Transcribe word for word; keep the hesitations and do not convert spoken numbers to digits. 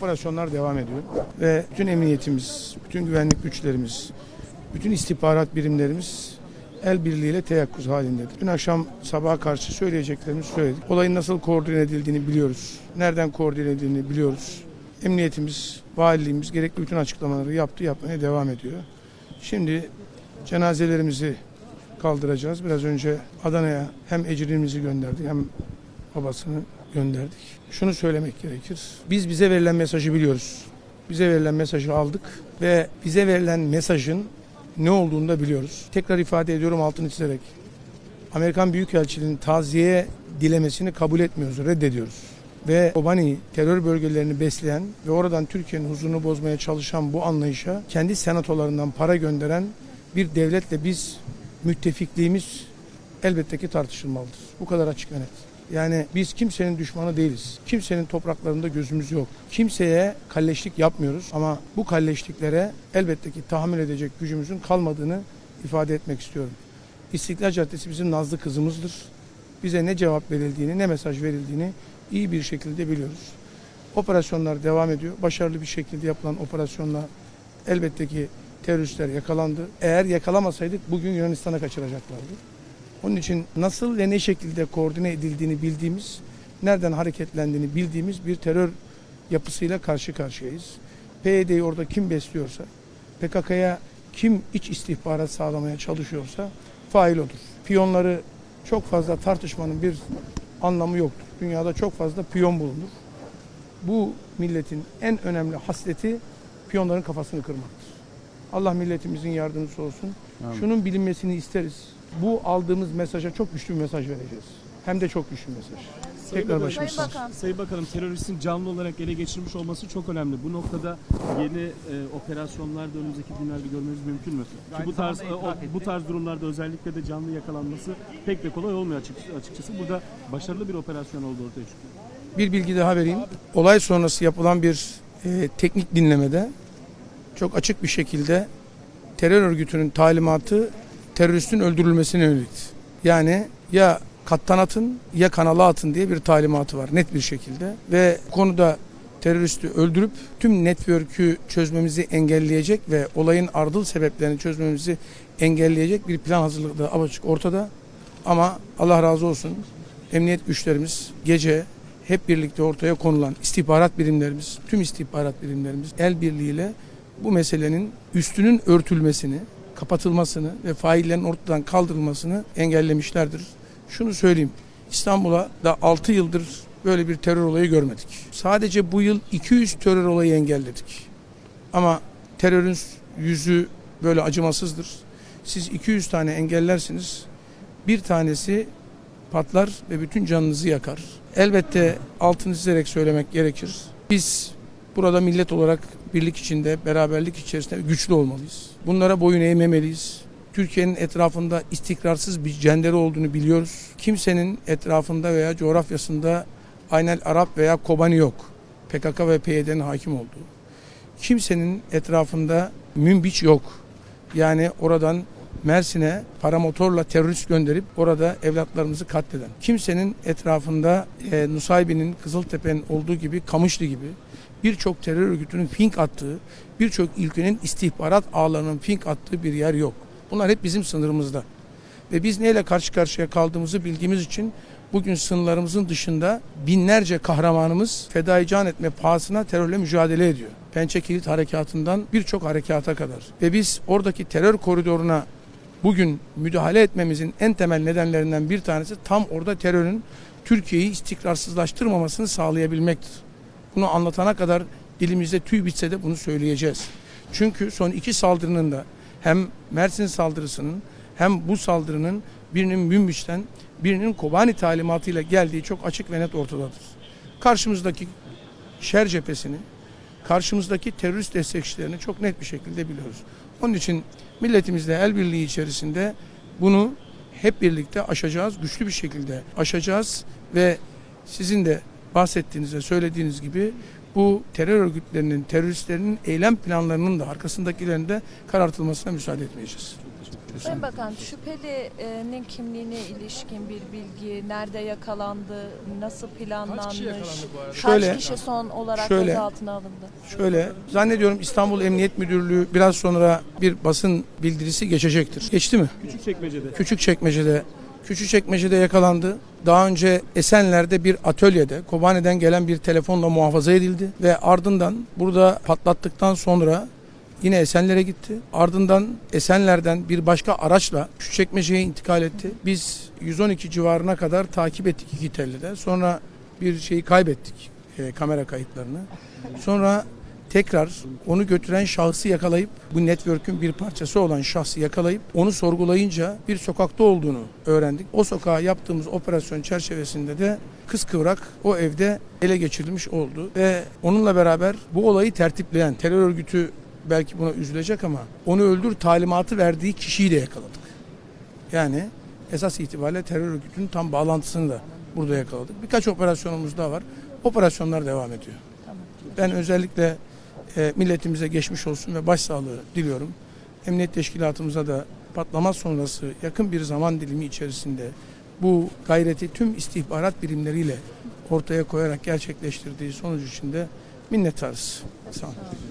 Operasyonlar devam ediyor ve bütün emniyetimiz, bütün güvenlik güçlerimiz, bütün istihbarat birimlerimiz el birliğiyle teyakkuz halindedir. Dün akşam sabaha karşı söyleyeceklerimizi söyledik. Olayın nasıl koordine edildiğini biliyoruz. Nereden koordine edildiğini biliyoruz. Emniyetimiz, valiliğimiz gerekli bütün açıklamaları yaptı, yapmaya devam ediyor. Şimdi cenazelerimizi kaldıracağız. Biraz önce Adana'ya hem ecrinimizi gönderdik hem babasını gönderdik. Şunu söylemek gerekir. Biz bize verilen mesajı biliyoruz. Bize verilen mesajı aldık ve bize verilen mesajın ne olduğunu da biliyoruz. Tekrar ifade ediyorum altını çizerek. Amerikan Büyükelçiliğinin taziye dilemesini kabul etmiyoruz, reddediyoruz. Ve Kobani terör bölgelerini besleyen ve oradan Türkiye'nin huzurunu bozmaya çalışan bu anlayışa kendi senatolarından para gönderen bir devletle biz müttefikliğimiz elbette ki tartışılmalıdır. Bu kadar açık ve net. Yani biz kimsenin düşmanı değiliz. Kimsenin topraklarında gözümüz yok. Kimseye kalleşlik yapmıyoruz ama bu kalleşliklere elbette ki tahammül edecek gücümüzün kalmadığını ifade etmek istiyorum. İstiklal Caddesi bizim nazlı kızımızdır. Bize ne cevap verildiğini, ne mesaj verildiğini iyi bir şekilde biliyoruz. Operasyonlar devam ediyor. Başarılı bir şekilde yapılan operasyonla elbette ki teröristler yakalandı. Eğer yakalamasaydık bugün Yunanistan'a kaçıracaklardı. Onun için nasıl ve ne şekilde koordine edildiğini bildiğimiz, nereden hareketlendiğini bildiğimiz bir terör yapısıyla karşı karşıyayız. P Y D'yi orada kim besliyorsa, P K K'ya kim iç istihbarat sağlamaya çalışıyorsa fail odur. Piyonları çok fazla tartışmanın bir anlamı yoktur. Dünyada çok fazla piyon bulunur. Bu milletin en önemli hasleti piyonların kafasını kırmaktır. Allah milletimizin yardımcısı olsun. Amin. Şunun bilinmesini isteriz. Bu aldığımız mesaja çok güçlü bir mesaj vereceğiz. Hem de çok güçlü bir mesaj. Sayın Tekrar Bakanım, başımız sağ olsun. Sayın Bakanım, teröristin canlı olarak ele geçirmiş olması çok önemli. Bu noktada yeni e, operasyonlarda önümüzdeki günlerde görmemiz mümkün mü? Ki bu tarz o, bu tarz durumlarda özellikle de canlı yakalanması pek de kolay olmuyor açıkçası. Burada başarılı bir operasyon oldu ortaya çıkıyor. Bir bilgi daha vereyim. Olay sonrası yapılan bir e, teknik dinlemede çok açık bir şekilde terör örgütünün talimatı teröristin öldürülmesine yönelik. Yani ya kattan atın ya kanala atın diye bir talimatı var net bir şekilde. Ve bu konuda teröristi öldürüp tüm network'ü çözmemizi engelleyecek ve olayın ardıl sebeplerini çözmemizi engelleyecek bir plan hazırlığı da açık ortada. Ama Allah razı olsun emniyet güçlerimiz gece hep birlikte ortaya konulan istihbarat birimlerimiz, tüm istihbarat birimlerimiz el birliğiyle bu meselenin üstünün örtülmesini, kapatılmasını ve faillerin ortadan kaldırılmasını engellemişlerdir. Şunu söyleyeyim, İstanbul'a da altı yıldır böyle bir terör olayı görmedik. Sadece bu yıl iki yüz terör olayı engelledik. Ama terörün yüzü böyle acımasızdır. Siz iki yüz tane engellersiniz, bir tanesi patlar ve bütün canınızı yakar. Elbette altını çizerek söylemek gerekir. Biz burada millet olarak birlik içinde, beraberlik içerisinde güçlü olmalıyız. Bunlara boyun eğmemeliyiz. Türkiye'nin etrafında istikrarsız bir cendere olduğunu biliyoruz. Kimsenin etrafında veya coğrafyasında Aynel Arap veya Kobani yok. P K K ve P Y D'nin hakim olduğu. Kimsenin etrafında Münbiç yok. Yani oradan Mersin'e paramotorla terörist gönderip orada evlatlarımızı katleden. Kimsenin etrafında e, Nusaybin'in, Kızıltepe'nin olduğu gibi, Kamışlı gibi birçok terör örgütünün fink attığı, birçok ülkenin istihbarat ağlarının fink attığı bir yer yok. Bunlar hep bizim sınırımızda. Ve biz neyle karşı karşıya kaldığımızı bildiğimiz için bugün sınırlarımızın dışında binlerce kahramanımız fedai can etme pahasına terörle mücadele ediyor. Pençe Kilit Harekatı'ndan birçok harekata kadar. Ve biz oradaki terör koridoruna bugün müdahale etmemizin en temel nedenlerinden bir tanesi tam orada terörün Türkiye'yi istikrarsızlaştırmamasını sağlayabilmektir. Bunu anlatana kadar dilimizde tüy bitse de bunu söyleyeceğiz. Çünkü son iki saldırının da hem Mersin saldırısının hem bu saldırının birinin Münbiç'ten birinin Kobani talimatıyla geldiği çok açık ve net ortadadır. Karşımızdaki şer cephesini, karşımızdaki terörist destekçilerini çok net bir şekilde biliyoruz. Onun için milletimizle el birliği içerisinde bunu hep birlikte aşacağız, güçlü bir şekilde aşacağız ve sizin de bahsettiğinizde söylediğiniz gibi bu terör örgütlerinin, teröristlerinin eylem planlarının da arkasındakilerin de karartılmasına müsaade etmeyeceğiz. enteresan. Sayın Bakan, şüphelinin kimliğine ilişkin bir bilgi, nerede yakalandı, nasıl planlanmış, kaç kişi yakalandı bu arada? Şöyle, kaç kişi son olarak şöyle, gözaltına alındı? Şöyle, zannediyorum İstanbul Emniyet Müdürlüğü biraz sonra bir basın bildirisi geçecektir. Geçti mi? Küçükçekmece'de. Küçükçekmece'de. Küçükçekmece'de yakalandı. Daha önce Esenler'de bir atölyede Kobane'den gelen bir telefonla muhafaza edildi ve ardından burada patlattıktan sonra yine Esenler'e gitti. Ardından Esenler'den bir başka araçla Küçükçekmece'ye intikal etti. Biz yüz on iki civarına kadar takip ettik iki tellide. Sonra bir şeyi kaybettik, e, kamera kayıtlarını. Sonra tekrar onu götüren şahsı yakalayıp, bu network'ün bir parçası olan şahsı yakalayıp onu sorgulayınca bir sokakta olduğunu öğrendik. O sokağa yaptığımız operasyon çerçevesinde de kıskıvrak o evde ele geçirilmiş oldu. Ve onunla beraber bu olayı tertipleyen terör örgütü belki buna üzülecek ama onu öldür talimatı verdiği kişiyi de yakaladık. Yani esas itibariyle terör örgütünün tam bağlantısını da burada yakaladık. Birkaç operasyonumuz daha var. Operasyonlar devam ediyor. Ben özellikle e, milletimize geçmiş olsun ve başsağlığı diliyorum. Emniyet teşkilatımıza da patlama sonrası yakın bir zaman dilimi içerisinde bu gayreti tüm istihbarat birimleriyle ortaya koyarak gerçekleştirdiği sonuç için de minnettarız. Sağ olun.